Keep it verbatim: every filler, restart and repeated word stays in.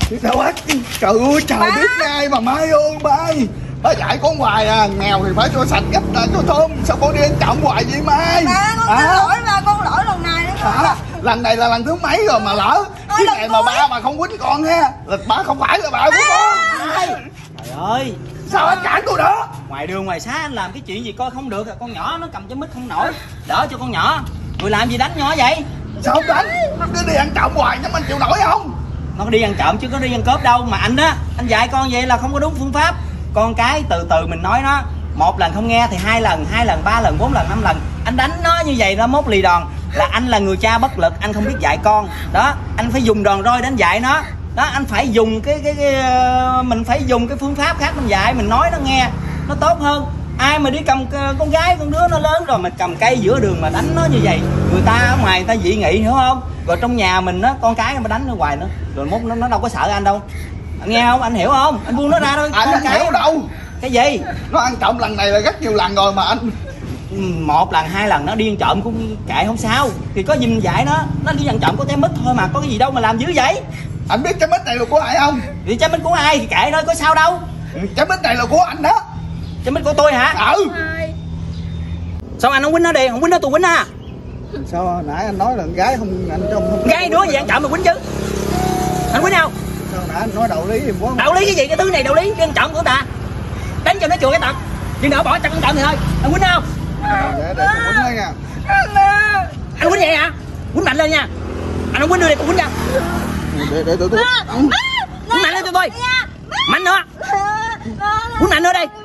Sao bác? Trời ơi trời ba. Biết ngay mà Mai ơi Mai. Ba dạy con hoài à, nghèo thì phải cho sạch gấp ta cho thơm. Sao con đi ăn trộm hoài vậy Mai? Ba con à? Xin lỗi ba, con lỗi lần này nữa à, lần này là lần thứ mấy rồi mà lỡ. Cái ngày mà ba mà không quýnh con ha là ba không phải là ba của con. Trời ơi, sao anh cản tôi đó? Ngoài đường ngoài xá anh làm cái chuyện gì coi không được. Con nhỏ nó cầm cái mít không nổi, đỡ cho con nhỏ. Người làm gì đánh nhỏ vậy? Sao không đánh? Nó cứ đi ăn trộm hoài nhưng anh chịu nổi không? Nó đi ăn trộm chứ có đi ăn cướp đâu. Mà anh á, anh dạy con vậy là không có đúng phương pháp. Con cái từ từ mình nói nó. Một lần không nghe thì hai lần, hai lần, ba lần, bốn lần, năm lần. Anh đánh nó như vậy nó mốt lì đòn. Là anh là người cha bất lực, anh không biết dạy con. Đó, anh phải dùng đòn roi đánh dạy nó. Đó, anh phải dùng cái, cái, cái mình phải dùng cái phương pháp khác mình dạy, mình nói nó nghe nó tốt hơn. Ai mà đi cầm con gái con đứa nó lớn rồi mà cầm cây giữa đường mà đánh nó như vậy, người ta ở ngoài người ta dị nghị hiểu không? Rồi trong nhà mình á, con cái mà đánh nó hoài nữa rồi mốt nó, nó đâu có sợ anh đâu. Anh nghe không? Anh hiểu không? Anh buông nó ra thôi. Anh không hiểu đâu. Cái gì? Nó ăn trộm lần này là rất nhiều lần rồi mà anh. Một lần hai lần nó đi ăn trộm cũng kệ không sao. Thì có gì mình dạy nó. Nó đi ăn trộm có trái mít thôi mà, có cái gì đâu mà làm dữ vậy? Anh biết trái mít này là của ai không? Thì trái mít của ai thì kệ thôi, có sao đâu. Trái mít này là của anh đó. Trái mít của tôi hả? Ừ. Sao anh không quýnh nó đi? Không quýnh nó tôi quýnh á. Sao hồi nãy anh nói là con gái không, anh không không gái đứa gì ăn trộm mà quýnh chứ? Anh quýnh không? Sao hồi nãy anh nói đạo lý thì quá. Đạo lý cái gì? Cái thứ này đạo lý ăn trộm của ta. Đánh cho nó chùa cái tật. Nhưng đỡ bỏ chặt ăn trộm thì thôi. Anh quýnh không? Để để tôi quýnh thôi nha. Anh quýnh vậy hả? Quýnh mạnh lên nha. Anh không quýnh đưa đi tôi quýnh cho. Để để tôi tôi. Quýnh mạnh lên cho tôi. Mạnh nữa. Quýnh mạnh nữa đây.